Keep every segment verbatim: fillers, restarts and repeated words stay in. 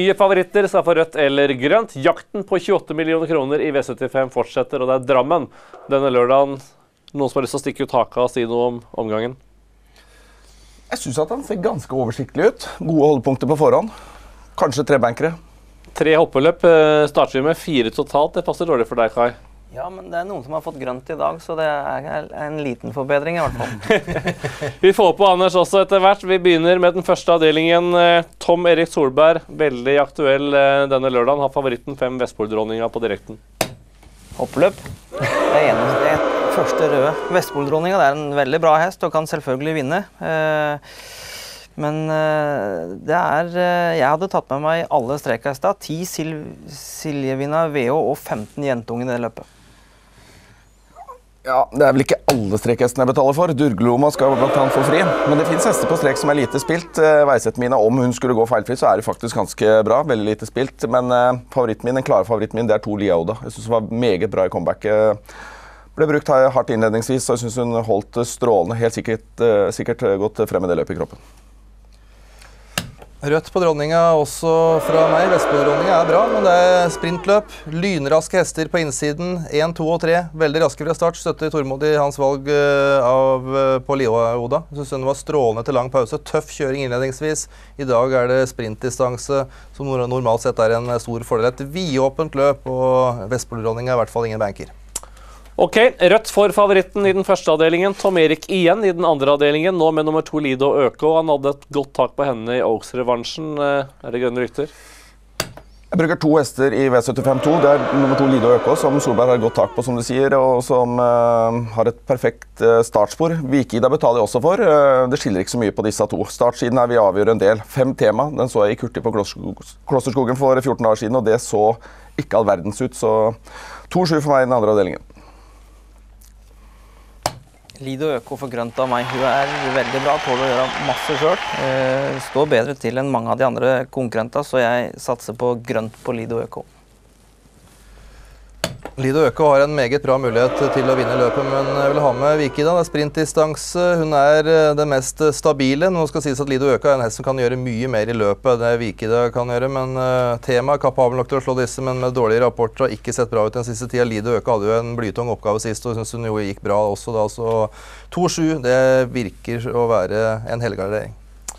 Nye favoritter skal få rødt eller grønt. Jakten på tjueåtte millioner kroner i V syttifem fortsetter, og det er Drammen denne lørdagen. Noen som har lyst til å stikke ut haka og si noe om omgangen? Jeg synes at han ser ganske oversiktlig ut. Gode holdepunkter på forhånd. Kanskje tre bankere. Tre hoppeløp starter vi med fire totalt. Det passer dårlig for deg, Kai. Ja, men det er noen som har fått grønt i dag, så det er en liten forbedring i hvert fall. Vi får på Anders også etter hvert. Vi begynner med den første avdelingen. Tom Erik Solberg, veldig aktuell denne lørdagen. Har favoritten fem Vestpoldronninga på direkten. Hoppeløp. Det er eneste, det er første røde. Vestpoldronninga, det er en veldig bra hest og kan selvfølgelig vinne. Men det er, jeg hadde tatt med meg alle strekhester, ti Sil Siljevina V O og femten Jentungen i det løpet. Ja, det er vel ikke alle strekhestene jeg betaler for. Durgloma skal blant annet få fri. Men det finnes hester på strek som er lite spilt. Veisetten min, om hun skulle gå feilfri, så er det faktisk ganske bra. Veldig lite spilt. Men favoritten min, den klare favoritten min, det er to Liauda. Jeg synes hun var meget bra i comebacket. Ble brukt hardt innledningsvis, og jeg synes hun holdt strålende. Helt sikkert, sikkert gått frem i det løpet i kroppen. Rødt på dronninga også fra meg. Vestpoldronninga er bra, men det er sprintløp. Lynraske hester på innsiden. en, to og tre. Veldig raske fra start. Støtter Tormod i hans valg av på Liauda. Jeg synes hun var strålende til lang pause. Tøff kjøring innledningsvis. I dag er det sprintdistanse, som normalt sett er en stor fordel. Et vidåpent løp, og Vestpoldronninga er i hvert fall ingen banker. Ok, rødt for favoritten i den første avdelingen. Tom Erik igjen i den andre avdelingen. Nå med nummer to Lido Øko. Han hadde et godt tak på henne i Oaks-revansjen. Er det grønne rykter? Jeg bruker to hester i V syttifem to. Det er nummer to Lido Øko, som Solberg har et godt tak på, som du sier, og som uh, har et perfekt uh, startspor. Vikida betaler jeg også for. Uh, det skiller ikke så mye på disse to. Startsiden er vi avgjør en del. Fem tema. Den så jeg i Kurti på Klosterskogen for fjorten dager siden, og det så ikke all verdens ut. Så to sju for meg i den andre avdelingen. Lido Øko for grønt av meg. Hun er veldig bra, tåler å gjøre masse selv. Eh, står bedre til enn mange av de andre konkurrenter, så jeg satser på grønt på Lido Øko. Lido Øko har en meget bra mulighet til å vinne løpet, men jeg vil ha med Vikida. Det er sprintdistanse. Hun er det mest stabile. Nå skal sies at Lido Øko er en hest som kan gjøre mye mer i løpet. Det Vikida kan gjøre, men uh, tema er kapabel nok til å slå disse, men med dårlige rapporter har ikke sett bra ut den siste tida. Lido Øko hadde jo en blytung oppgave sist, og synes hun jo gikk bra også da. Så to sju, det virker å være en helgardering.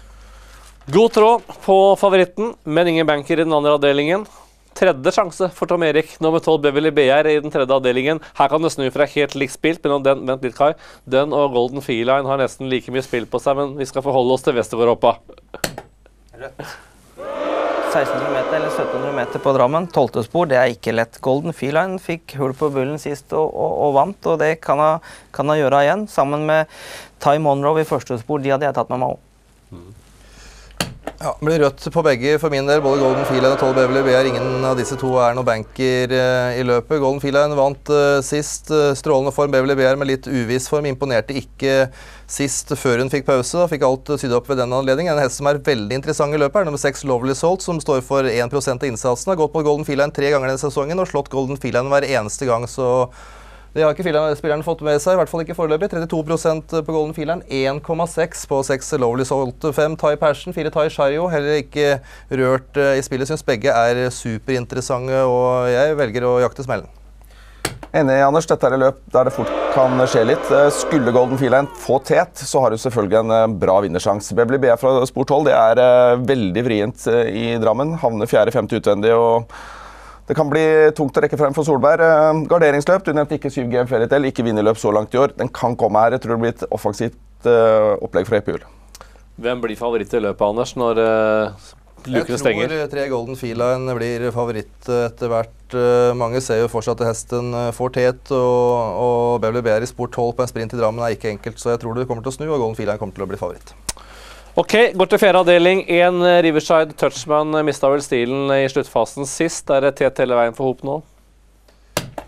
God tråd på favoritten, men ingen banker i den andre avdelingen. Tredje sjanse for Tom Erik, nummer tolv Beverly B R i den tredje avdelingen. Her kan det snu fra helt likt spilt, men den, vent litt, Kai. Den og Golden Feline har nesten like mye spill på seg, men vi skal forholde oss til Vestergårdhoppa. Rødt. seksten hundre meter eller sytten hundre meter på Drammen. Tolvte spor, det er ikke lett. Golden Feline fikk hull på bullen sist og, og, og vant, og det kan han, kan han gjøre igjen. Sammen med Ty Monroe i første spor, de hadde jeg tatt med meg også. Mm. Ja, det blir rødt på begge for min del. Både Golden Feline og tolv Beverly B R. Ingen av disse to er noen banker uh, i løpet. Golden Feline vant uh, sist. Uh, strålende form. Beverly B R med litt uviss form. Imponerte ikke sist før hun fikk pause. Da fikk alt uh, sydd opp ved den anledningen. En hest som er veldig interessant i løpet er nummer seks Lovely Salt, som står for én prosent av innsatsen. Har gått på Golden Feline tre ganger denne sesongen og slått Golden Feline hver eneste gang, så det har ikke spilleren fått med seg, i hvert fall ikke foreløpig. trettito prosent på Golden Feline, én komma seks på seks Lovely Salt, fem Thai Passion, fire Thai Shario. Heller ikke rørt uh, i spillet. Synes begge er superinteressante, og jeg velger å jakte smellen. Enig, Anders. Dette er et løp der det fort kan skje litt. Skulle Golden Feline få tet, så har du selvfølgelig en bra vinnersjans. Beverly B R fra spor tolv, det er uh, veldig vrient uh, i Drammen. Havner fjerde, femte utvendig, og det kan bli tungt å rekke frem for Solberg. Garderingsløp, du nevnte ikke syv G M Fairytale, ikke vinnerløp så langt i år. Den kan komme her. Jeg tror det blir et offensivt uh, opplegg for Epihjul. Hvem blir favoritt i løpet, Anders, når uh, lukene stenger? Jeg tror tre Golden Feline blir favoritt etter hvert. Uh, mange ser jo fortsatt at hesten får tet, og, og Beverly B R i sport tolv på en sprint i Drammen er ikke enkelt, så jeg tror det kommer til å snu, og Golden Feline kommer til å bli favoritt. Ok, går til fjerde avdeling. En Riverside Touchman mistet vel stilen i sluttfasen sist. Er det tet hele veien for Hop nå?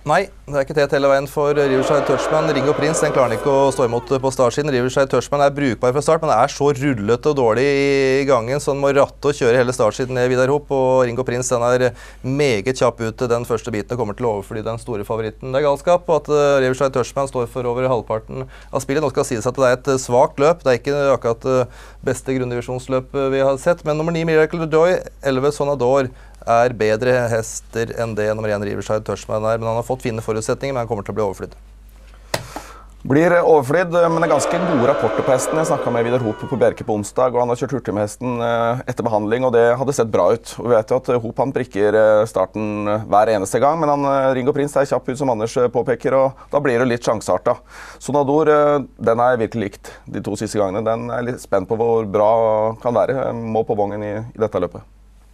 Nei, det er ikke tett hele veien for Riverside Touchman. Ringo Prince den klarer han ikke å stå imot på startsiden. Riverside Touchman er brukbar fra start, men det er så rullete og dårlig i gangen, så han må ratte og kjøre hele startsiden ned Vidar Hopp. Og Ringo Prince den er meget kjapp ut den første biten og kommer til å overfly den store favoritten. Det er galskap at uh, Riverside Touchman står for over halvparten av spillet. Nå skal det sies at det er et svagt løp. Det er ikke akkurat det uh, beste grunndivisjonsløp vi har sett, men nummer ni Miracle Joy, elleve Sonador, er bedre hester enn det nummer én Riverside Touchman er, men han har fått fine forutsetninger, men han kommer til å bli overflydd. Blir overflydd, men det er ganske gode rapporter på hesten. Jeg snakket med Vidar Hopp på Bjerke på onsdag, og han har kjørt hurtig med hesten etter behandling, og det hadde sett bra ut. Og vi vet jo at Hopp han prikker starten hver eneste gang, men han, Ringo Prince er kjapp ut som Anders påpeker, og da blir det litt sjansearta. Sonador, den er virkelig likt de to siste gangene. Den er litt spent på hvor bra kan være. Må på bongen i, i dette løpet.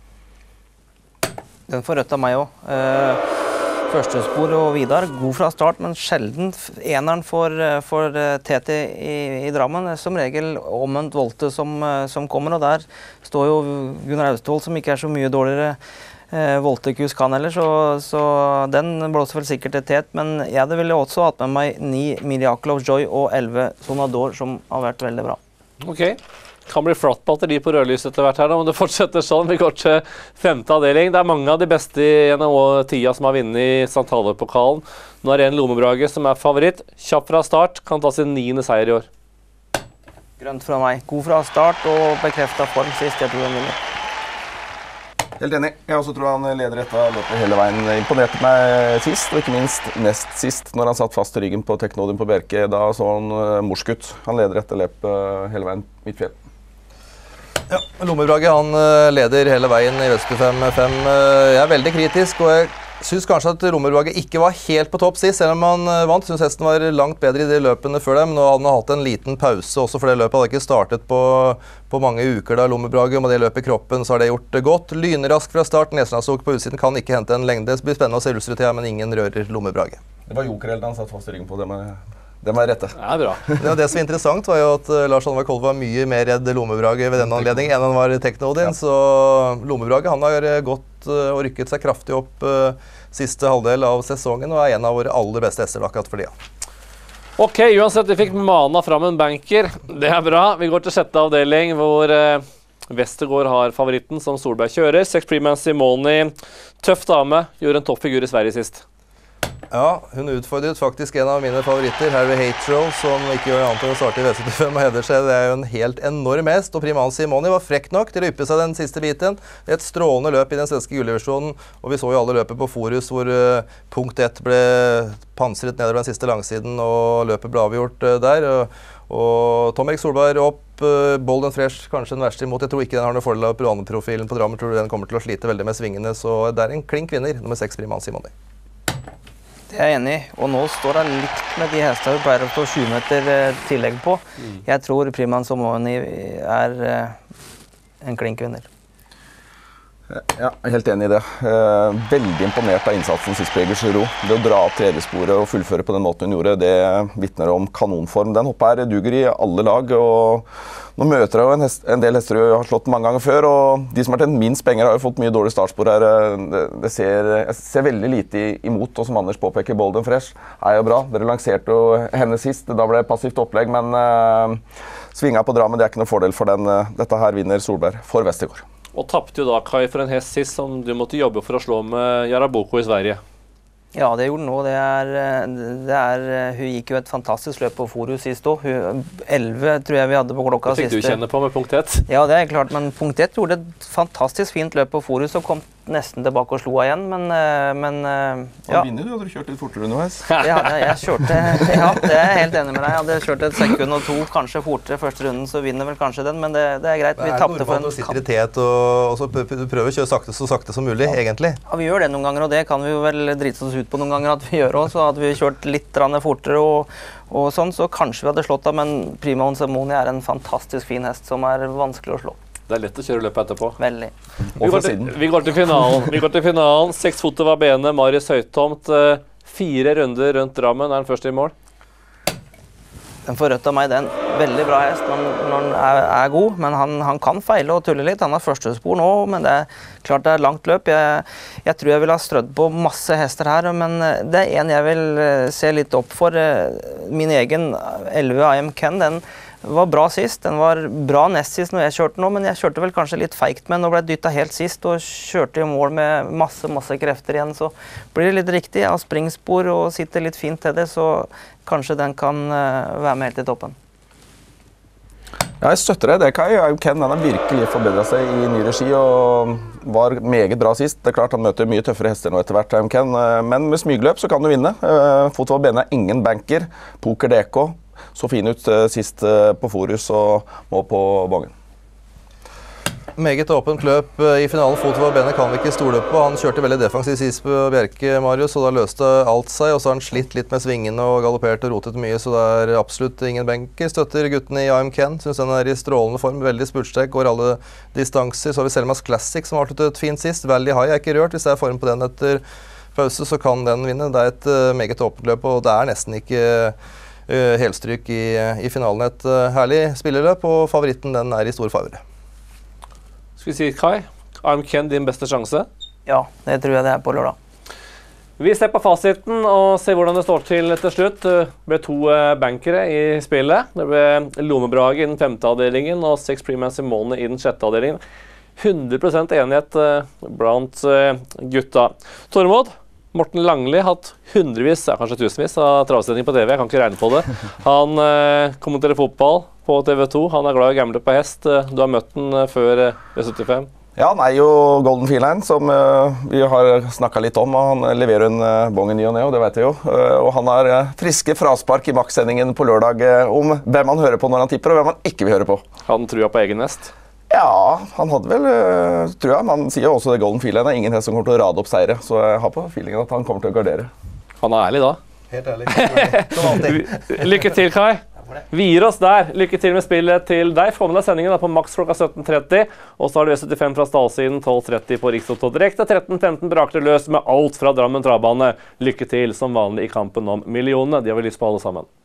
Den får rødt av meg også. Eh, Førstespor og Vidar, god fra start, men sjelden eneren for, for T T i, i Drammen. Som regel omvendt volte som, som kommer, og der står jo Gunnar Austvold, som ikke er så mye dårligere eh, voltekus kan heller, så, så den blåser vel sikkert et tet, men jeg ville også hatt med meg ni Miracle of Joy og elleve Sonador, som har vært veldig bra. Ok. Kan bli flatt batteri på rødlys etter hvert her, da, men det fortsetter sånn. Vi går til femte avdeling. Det er mange av de beste gjennom tida som har vunnet i Sankt Halvor-pokalen. Nå er det en Lomebrage som er favoritt. Kjapp fra start, kan ta sin niende seier i år. Grønt fra meg. God fra start og bekreftet form sist. Jeg tror han vinner. Helt enig. Jeg også tror han leder dette løpet hele veien. Imponerte meg sist, og ikke minst nest sist, når han satt fast i ryggen på Teknodien på Bjerke. Da så han morsk ut. Han leder dette løpet hele veien midtfjell. Ja, Lomebrage han leder hele veien i V syttifem fem. Jeg er veldig kritisk, og jeg synes kanskje at Lomebrage ikke var helt på topp sist, selv om han vant. Synes hesten var langt bedre i de løpene før dem. Nå hadde han hatt en liten pause også, for det løpet hadde ikke startet på, på mange uker da Lomebrage, og med det løpet i kroppen så har det gjort det godt. Lynrask fra start, Neslandsok på utsiden kan ikke hente en lengde. Det blir spennende å se Ulstrutida, men ingen rører Lomebrage. Det var Jokereld han satt fast i ryggen på, det med... Det må jeg rette. Det er bra. Ja, det som var interessant var jo at uh, Lars Halvard Kolb var mye mer redd Lomebrage ved denne anledningen enn han var Teknodien, ja. Så Lomebrage han har gått uh, og rykket seg kraftig opp uh, siste halvdel av sesongen og er en av våre aller beste hester akkurat for det. Ok, uansett, vi fikk mana fram en banker. Det er bra. Vi går til sjette avdeling, hvor uh, Vestergaard har favoritten som Solberg kjører. Sex Freeman Simoni, tøff dame, gjorde en toppfigur i Sverige sist. Ja, hun utfordret faktisk en av mine favoritter, Harry Hatro, som ikke gjør annet enn å starte i V syttifem og hevder seg. Det er jo en helt enorm hest, og Priman Simoni var frekk nok til å yppe seg den siste biten. Et strålende løp i den svenske gulldivisjonen, og vi så jo alle løpet på Forus, hvor uh, punkt ett ble pansret nedover den siste langsiden, og løpet ble avgjort uh, der. Og, og Tom Erik Solberg opp, uh, Bold and Fresh, kanskje den verste imot. Jeg tror ikke den har noen fordel av profilen på Drammen, tror du den kommer til å slite veldig med svingene, så det er en klink vinner, nummer seks Priman Simoni. Det er jeg enig i, og nå står det likt med de hestene vi pleier å stå tjue meter eh, tillegg på. Mm. Jeg tror Priman Simoni er eh, en klink vinner. Ja, helt enig i det. Eh, veldig imponert av innsatsen sist på Egersro. Det å dra opp tredjesporet og fullføre på den måten hun gjorde, det vittner om kanonform. Den hoppa her duger i alle lag, og nå møter jeg jo en, hest, en del hester jeg har slått mange ganger før, og de som har tjent minst penger har jo fått mye dårlig startspor her. Det, det ser, jeg ser veldig lite imot, og som Anders påpeker, Bold and Fresh er jo bra. Dere lanserte jo henne sist, da ble det passivt opplegg, men uh, svinga på Drammen, det er ikke noe fordel for den. Uh, dette her vinner Solberg for Vestergaard. Og tappte jo da, Kai, for en hest sist som du måtte jobbe for å slå med Jaraboko i Sverige. Ja, det gjorde den nå. Det er, det er, hun gikk jo et fantastisk løp på Forus sist også. elleve tror jeg vi hadde på klokka siste. Det fikk du kjenne på med punkt ett. Ja, det er klart, men punkt ett gjorde et fantastisk fint løp på Forus og kom nesten tilbake og slo av igjen, men, men ja. Vinner du, hadde du kjørt litt fortere underveis? Ja, jeg kjørte, ja, det er jeg helt enig med deg. Jeg hadde kjørt et sekund og to, kanskje fortere første runden, så vinner vel kanskje den, men det, det er greit. Vi tappte for en kamp. Er det normalt å sitte i tet og, og så prøve å kjøre sakte så sakte som mulig, egentlig? Ja, vi gjør det noen ganger, og det kan vi jo vel drite oss ut på noen ganger at vi gjør også, at vi kjørt litt fortere og, og sånn, så kanskje vi hadde slått av, men Priman Simoni er en fantastisk fin hest som er vanskelig å slå. Det er lett å kjøre løpet etterpå. Veldig. Vi går, til, vi går til finalen. Vi går til finalen. Seks foter var bene. Marius Høytomt. Fire runder rundt Drammen. Er han først i mål? Den får rødt av meg, det er en veldig bra hest når, når han er, er god, men han, han kan feile og tulle litt. Han har førstespor nå, men det er klart det er langt løp. Jeg, jeg tror jeg vil ha strødd på masse hester her, men det er en jeg vil se litt opp for. Min egen elleve I Am Ken, den var bra sist. Den var bra nest sist når jeg kjørte nå, men jeg kjørte vel kanskje litt feigt med den og ble dyttet helt sist og kjørte i mål med masse, masse krefter igjen. Så blir det litt riktig. Jeg har springspor og sitter litt fint til det, så kanskje den kan være med helt i toppen. Ja, jeg støtter deg. Det Kai. Ken han har virkelig forbedret seg i ny regi og var meget bra sist. Det er klart han møter mye tøffere hester nå etter hvert, Ken. Men med smygløp så kan du vinne. Fotover Bene er ingen banker. Poker D K. Så fin ut sist på Forus og må på bongen. Meget åpent løp i finalen. Fotover Bene kan vi ikke stole på. Han kjørte veldig defensivt sist på Bjerke, Marius, og da løste alt seg. Og så har han slitt litt med svingene og galoppert og rotet mye, så det er absolutt ingen benker. Støtter guttene i I Am Ken. Synes den er i strålende form. Veldig spurtsterk, går alle distanser. Så har vi Selmas Classic som har avsluttet fint sist. Valley High er ikke rørt. Hvis det er form på den etter pause, så kan den vinne. Det er et uh, meget åpent løp, og det er nesten ikke uh, helstryk i, i finalen. Et uh, herlig spilleløp, og favoritten den er i stor favre. Skal vi si, Kai, I Am Ken din beste sjanse? Ja, det tror jeg det er på lørdag. Vi ser på fasiten og ser hvordan det står til til slutt. Det ble to bankere i spillet. Det ble Lomebrage i den femte avdelingen og Sex Premium Simone i den sjette avdelingen. hundre prosent enighet blant gutta. Tormod, Morten Langli har hatt hundrevis, ja, kanskje tusenvis av travsending på T V. Jeg kan ikke regne på det. Han eh, kommenterer fotball på T V to. Han er glad i å gamble på hest. Du har møtt den før V syttifem. Ja, han er jo Golden Feline, som uh, vi har snakket litt om. Og han leverer en uh, bong i ny og ne, og det vet jeg jo. Uh, og han har uh, friske fraspark i makssendingen på lørdag uh, om hvem han hører på når han tipper, og hvem han ikke vil høre på. Han tror på egen hest. Ja, han hadde vel, uh, tror jeg. Man sier jo også det Golden Feline er ingen hest som kommer til å rade opp seire, så jeg har på feelingen at han kommer til å gardere. Han er ærlig da. Helt ærlig. Lykke til, Kai. Vi gir oss der. Lykke til med spillet til deg. Få med deg sendingen da på maks klokka sytten tretti. Og så har du V syttifem fra stallsiden tolv tretti på Rikstoto Direkte. tretten femten braker det løs med alt fra Drammen travbane. Lykke til som vanlig i kampen om millionene. De har vi lyst på alle sammen.